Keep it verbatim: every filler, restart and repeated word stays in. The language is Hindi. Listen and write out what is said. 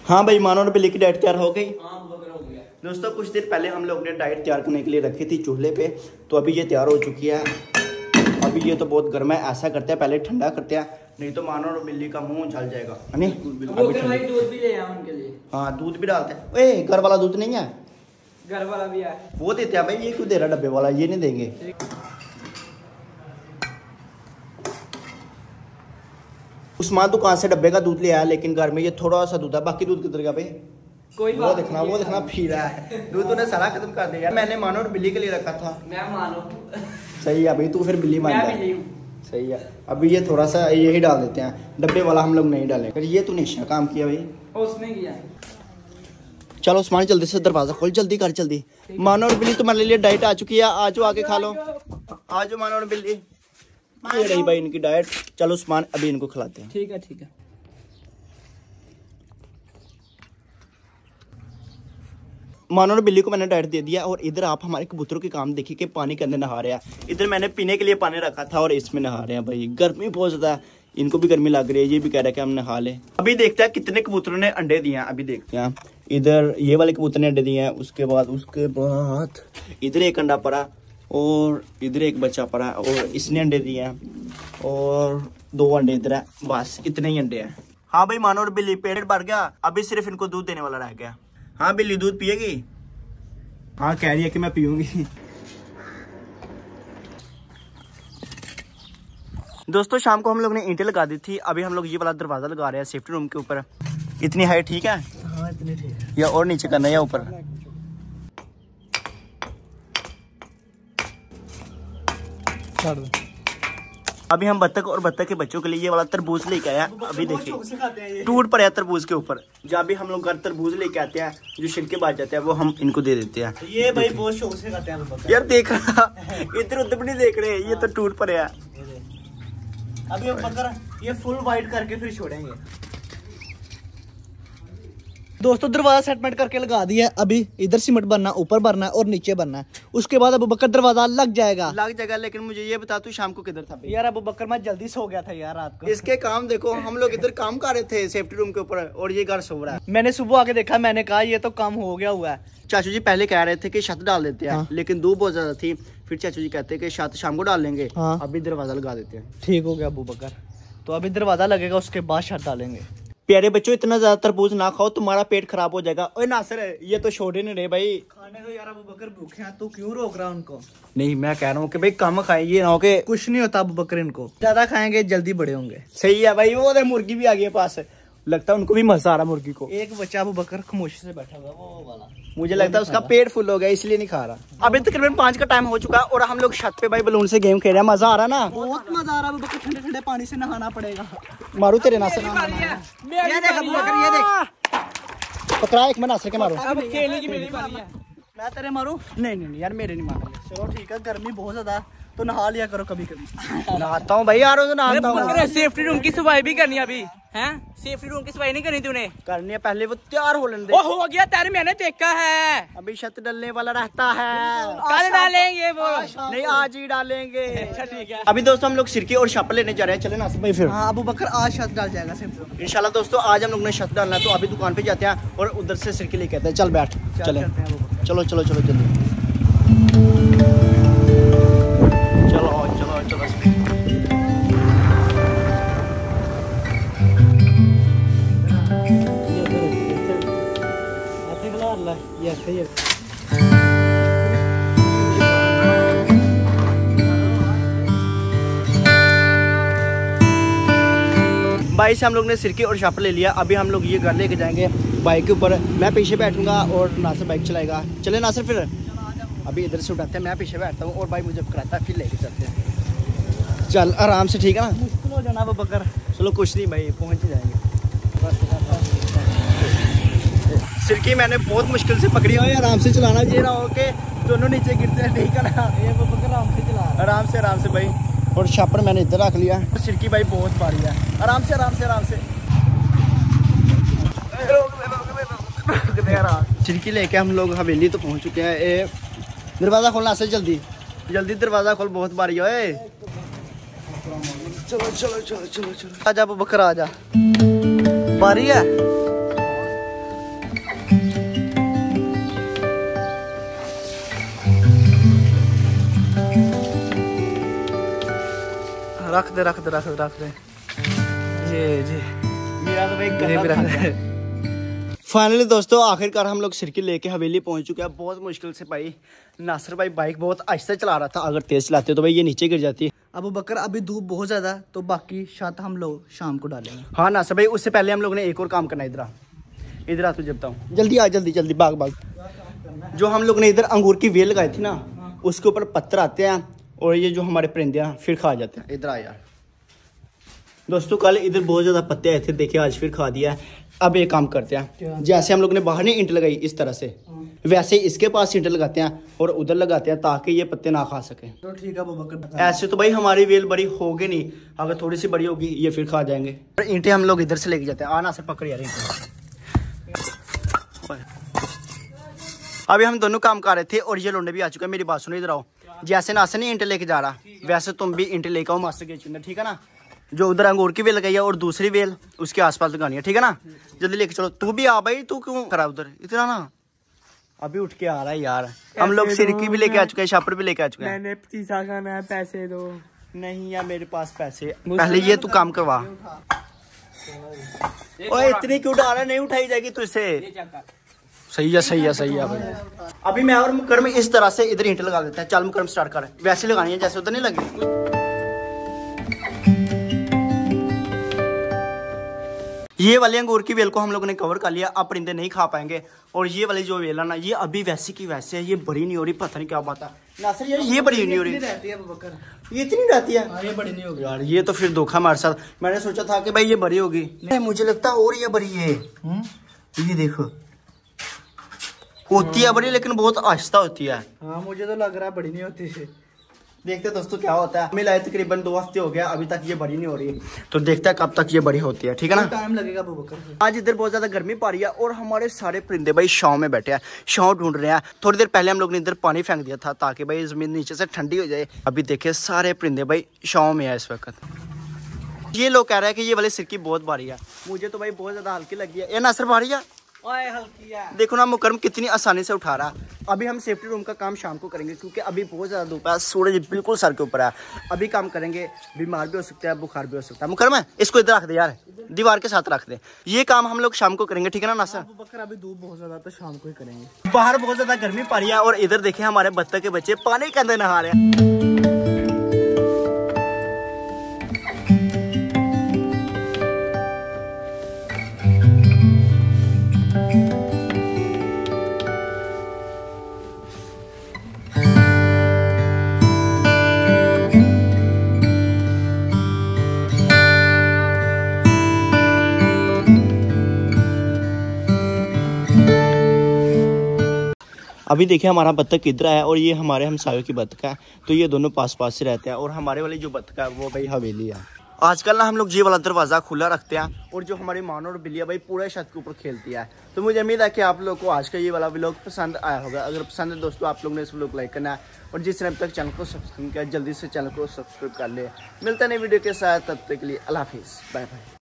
हाँ भाई, मानो और बिल्ली की डाइट तैयार हो गई। दोस्तों कुछ देर पहले हम लोग ने डाइट तैयार करने के लिए रखी थी चूल्हे पे, तो अभी ये तैयार हो चुकी है। अभी ये तो बहुत गर्म है, ऐसा करते हैं पहले ठंडा करते हैं, नहीं तो मानो और बिल्ली का मुंह जल जाएगा। नहीं अभी दूध भी ले आया उनके लिए। हाँ दूध भी डालते हैं। ओए घर वाला दूध नहीं है? घर वाला भी है, वो देते हैं भाई। ये क्यों दे रहा डब्बे वाला? ये नहीं देंगे। उस्मान दुकान से डब्बे का दूध ले आया, लेकिन घर में ये थोड़ा सा दूध है। बाकी दूध किधर गया भाई? कोई वो देखना वो देखना पी रहा है दूध। तूने सारा खत्म कर दिया। मैंने मानो और बिल्ली के लिए रखा था। मैं मानो। सही है भाई, तू फिर बिल्ली मान जा। सही है। अभी ये थोड़ा सा यही डाल देते हैं, डब्बे वाला हम लोग नहीं डालेंगे। ये तूने अच्छा काम किया भाई। उसने किया। चलो उस्मान जल्दी से दरवाजा खोल, जल्दी कर जल्दी। मानो और बिल्ली तुम्हारे लिए डाइट आ चुकी है, आज आके खा लो। आज मानो और बिल्ली, ये रही भाई इनकी डाइट। चलो उस्मान अभी इनको खिलाते हैं। ठीक है ठीक है। मानो और बिल्ली को मैंने डाइट दे दिया, और इधर आप हमारे कबूतरों के काम देखिए कि पानी के अंदर नहा रहे हैं। इधर मैंने पीने के लिए पानी रखा था और इसमें नहा रहे हैं भाई। गर्मी बहुत ज्यादा है, इनको भी गर्मी लग रही है, ये भी कह रहा है कि हम नहा लें। अभी देखते हैं कितने कबूतरों ने अंडे दिए हैं। अभी देखते हैं। इधर ये वाले कबूतर ने अंडे दिए हैं, उसके बाद उसके बाद इधर एक अंडा पड़ा, और इधर एक बच्चा पड़ा, और इसने अंडे दिए हैं, और दो अंडे इधर है। बस इतने ही अंडे हैं। हाँ भाई मानो और बिल्ली पेट भर गया, अभी सिर्फ इनको दूध देने वाला रह गया। हाँ बिल्ली दूध पिएगी? हाँ कह रही है कि मैं पीऊंगी। दोस्तों शाम को हम लोग ने ईंटें लगा दी थी, अभी हम लोग ये वाला दरवाजा लगा रहे हैं सेफ्टी रूम के ऊपर। इतनी हाइट ठीक है? हाँ इतनी ठीक है। या और नीचे करना है या ऊपर? अभी हम बत्तख और बत्तख के बच्चों के लिए ये वाला तरबूज लेके आया। अभी देखिए टूट पड़ा तरबूज के ऊपर। जब भी हम लोग घर तरबूज लेके आते हैं, जो छिलके बाज जाते हैं वो हम इनको दे देते हैं। ये भाई बहुत शौक से खाते हैं यार। देख रहा इधर उधर भी नहीं देख रहे, ये तो टूट पड़े है। अभी हम बकर ये फुल वाइट करके फिर छोड़ेंगे। दोस्तों दरवाजा सेटमेंट करके लगा दिया। अभी इधर सीमेंट भरना, ऊपर भरना है और नीचे भरना है। उसके बाद अबू बकर दरवाजा लग जाएगा लग जाएगा लेकिन मुझे ये बता तू शाम को किधर था? यार अबू बकर मैं जल्दी सो गया था यार रात को। इसके काम देखो, हम लोग इधर काम कर रहे थे सेफ्टी रूम के ऊपर, और ये घर सो रहा है। मैंने सुबह आके देखा, मैंने कहा ये तो काम हो गया हुआ है। चाचू जी पहले कह रहे थे कि छत डाल देते हैं, हाँ। लेकिन धूप बहुत ज्यादा थी, फिर चाचू जी कहते हैं कि छत शाम को डाल लेंगे। हाँ। अभी दरवाजा लगा देते हैं। ठीक हो गया अबू बकर, तो अभी दरवाजा लगेगा, उसके बाद छत डालेंगे। प्यारे बच्चों इतना ज्यादा तरबूज ना खाओ, तुम्हारा पेट खराब हो जाएगा। ओए नासिर ये तो छोड़े नहीं रहे भाई। खाने तो यार अबू बकर भूखे हैं, तू क्यों रोक रहा उनको? नहीं मैं कह रहा हूँ कि भाई कम खाएं, ये ना हो के कुछ नहीं होता। अबू बकर इनको ज्यादा खाएंगे जल्दी बड़े होंगे। सही है भाई। वो मुर्गी भी आ गई पास, लगता है उनको भी मजा आ रहा मुर्गी को। एक बच्चा अबू बकर खामोशी से बैठा हुआ वो वाला, मुझे लगता है उसका पेट फुल हो गया इसलिए नहीं खा रहा। अभी तकरीबन पाँच का टाइम हो चुका है और हम लोग छत पे भाई बलून से गेम खेल रहे हैं। मजा आ रहा ना? बहुत मजा आ रहा है। अबू बकर ठंडे ठंडे पानी से नहाना पड़ेगा। मारू तेरे नासर ये देख अबू बकर, ये देख पकड़ा एक मैं नासर के मारू। अब खेलने की मेरी बारी है, मैं तेरे मारू? नहीं नहीं यार मेरे नहीं मारेंगे। चलो ठीक है, गर्मी बहुत ज्यादा, तो नहा लिया करो कभी कभी। नहाता हूँ भाई यार, नहाता हूँ। सेफ्टी रूम की सफाई भी करनी है अभी हैं? सेफ्टी रूम की सफाई नहीं करनी तूने? करनी है, पहले वो तैयार हो लेने दे। हो गया तैयार, मैंने देखा है। अभी छत डलने वाला रहता है। कल डालेंगे वो? नहीं आज ही डालेंगे। अच्छा ठीक है। अभी दोस्तों हम लोग सिरके और छापा लेने जा रहे हैं। चले ना भाई फिर? हाँ अबू बकर आज छत डाल जाएगा इंशाल्लाह। दोस्तों आज हम लोग ने छत डालना है, तो अभी दुकान पे जाते हैं और उधर से सिरके लेके आते हैं। चल बैठ चले। चलो चलो चलो जल्दी चलो चलो चलो। भाई से हम लोग ने सिरके और शापर ले लिया। अभी हम लोग ये घर लेके जाएंगे बाइक के ऊपर। मैं पीछे बैठूंगा और नासिर बाइक चलाएगा। चले नासिर फिर? अभी इधर से उठाते हैं, मैं पीछे बैठता हूँ और भाई मुझे कराता है, फिर लेके चलते हैं। चल आराम से, ठीक है ना? मुश्किल हो जाना वो बकर। चलो कुछ नहीं भाई, पहुँच ही जाएंगे। सिरकी मैंने बहुत मुश्किल से पकड़ी है। आराम से चलाना, ये ना हो के दोनों नीचे गिरते हैं, ठीक है ना? ये वो बकर आराम से चला, आराम से आराम से भाई। और छापर मैंने इधर रख लिया। सिरकी भाई बहुत भारी है, आराम से आराम से आराम से। सिरकी लेके हम लोग हवेली तो पहुँच चुके हैं। ए दरवाजा खोलना से जल्दी जल्दी दरवाजा खोल, बहुत बारी है। चलो चलो चलो चलो चलो आजा अबू बकर आजा, बारी है। रख दे रख दे रख दे रख दे जी जी मेरा तो भाई फाइनली दोस्तों आखिरकार हम लोग सिरकी लेके हवेली पहुंच चुके हैं। बहुत मुश्किल से भाई नासिर भाई बाइक बहुत आहिस्ता चला रहा था, अगर तेज चलाते तो भाई ये नीचे गिर जाती। अबू बकर अभी धूप बहुत ज्यादा तो बाकी शायद हम लोग शाम को डालेंगे। हाँ नासिर भाई उससे पहले हम लोग ने एक और काम करना है। इधर आ इधर आ तुझे बताऊँ, जल्दी आ जल्दी जल्दी भाग भाग। जो हम लोग ने इधर अंगूर की वेल लगाई थी ना उसके ऊपर पत्थर आते हैं और ये जो हमारे परिंदे हैं फिर खा जाते हैं। इधर आ यार दोस्तों, कल इधर बहुत ज्यादा पत्ते आए थे, देखिए आज फिर खा दिया है। अब एक काम करते हैं, जैसे हम लोग ने बाहर नहीं ईंट लगाई इस तरह से, वैसे इसके पास ईंट लगाते हैं और उधर लगाते हैं ताकि ये पत्ते ना खा सके। तो ठीक है बकर, ऐसे तो भाई हमारी वेल बड़ी होगी नहीं, अगर थोड़ी सी बड़ी होगी ये फिर खा जाएंगे। ईंटें हम लोग इधर से लेके जाते हैं। आना से पकड़ यार ईंटें। अभी हम दोनों काम कर रहे थे और ये लोंडे भी आ चुके हैं। मेरी बात सुनो, इधर आओ। जैसे नासिर नहीं ईंटें लेके जा रहा वैसे तुम भी ईंटें लेके आओ मास्टर के अंदर, ठीक है ना। जो उधर अंगूर की वेल लगाई है और दूसरी वेल उसके आसपास लगानी है, ठीक है ना। जल्दी लेके चलो। तू भी आ भाई, तू क्यों खड़ा उधर इतना ना, अभी उठ के आ रहा है यार। हम लोग सिरकी भी लेके आ चुके हैं, शापर भी लेके आ चुके हैं। मैंने पतीसा खाना है, पैसे दो। नहीं यार मेरे पास पैसे, पहले ये तू काम करवा। ओए इतनी क्यों डाल रहा, नहीं उठाई जाएगी तुझसे। सही है सही है सही है भाई। अभी मैं और मुकरम इस तरह से इधर ईंट लगा देते हैं। चल मुकरम स्टार्ट कर, वैसे लगानी है जैसे उधर नहीं लगी। ये वाली अंगूर की वेल को हम लोगों ने कवर कर लिया, अब परिंदे नहीं खा पाएंगे। और ये वाली जो वेल है ना ये अभी वैसी की वैसे है, ये बड़ी नहीं हो रही, पता नहीं क्या बात है नासिर यार, ये बड़ी नहीं हो रही। ये इतनी रहती है, ये बड़ी नहीं होगी यार। ये तो फिर धोखा हमारे साथ। मैंने सोचा था कि भाई ये बड़ी होगी, मुझे लगता है और ये बड़ी है। ये देखो होती है बड़ी लेकिन बहुत आहिस्ता होती है। हाँ मुझे तो लग रहा है बड़ी नहीं होती है। देखते हैं दोस्तों क्या होता है। हमें लाए तकरीबन दो हफ्ते हो गया, अभी तक ये बड़ी नहीं हो रही, तो देखते हैं कब तक ये बड़ी होती है, ठीक है ना। टाइम लगेगा बकर। आज इधर बहुत ज्यादा गर्मी पड़ रही है और हमारे सारे परिंदे भाई छांव में बैठे हैं, छांव ढूंढ रहे हैं। थोड़ी देर पहले हम लोग ने इधर पानी फेंक दिया था ताकि भाई जमीन नीचे से ठंडी हो जाए। अभी देखिए सारे परिंदे भाई छांव में है इस वक्त। ये लोग कह रहे हैं कि ये वाली सिरकी बहुत भारी है, मुझे तो भाई बहुत ज्यादा हल्की लगी है। ये नासिर भारी है, हल्की है। देखो ना मुकरम कितनी आसानी से उठा रहा। अभी हम सेफ्टी रूम का काम शाम को करेंगे क्योंकि अभी बहुत ज्यादा धूप है, सूरज बिल्कुल सर के ऊपर है। अभी काम करेंगे, बीमार भी हो सकता है, बुखार भी हो सकता है। मुकरम इसको इधर रख दे यार, दीवार के साथ रख दे। ये काम हम लोग शाम को करेंगे, ठीक है ना नासिर। बकर अभी धूप बहुत ज्यादा तो शाम को ही करेंगे। बाहर बहुत ज्यादा गर्मी पड़ रही है और इधर देखे हमारे बत्तख के बच्चे पानी के अंदर नहा रहे हैं। अभी देखिए हमारा बत्तख किधर है और ये हमारे हमसायों की बत्तख है, तो ये दोनों पास पास से रहते हैं। और हमारे वाली जो बत्तख है वो भाई हवेली है। आजकल ना हम लोग ये वाला दरवाज़ा खुला रखते हैं और जो हमारी मान और बिल्लिया भाई पूरे छत के ऊपर खेलती है। तो मुझे उम्मीद है कि आप लोग को आज का ये वाला व्लॉग पसंद आया होगा। अगर पसंद है दोस्तों आप लोग ने इस व्लॉग को लाइक करना है और जिसने अब तक चैनल को सब्सक्राइब किया जल्दी से चैनल को सब्सक्राइब कर ले। मिलता नहीं वीडियो के साथ, तब तक के लिए अल्लाह हाफिज़, बाय बाय।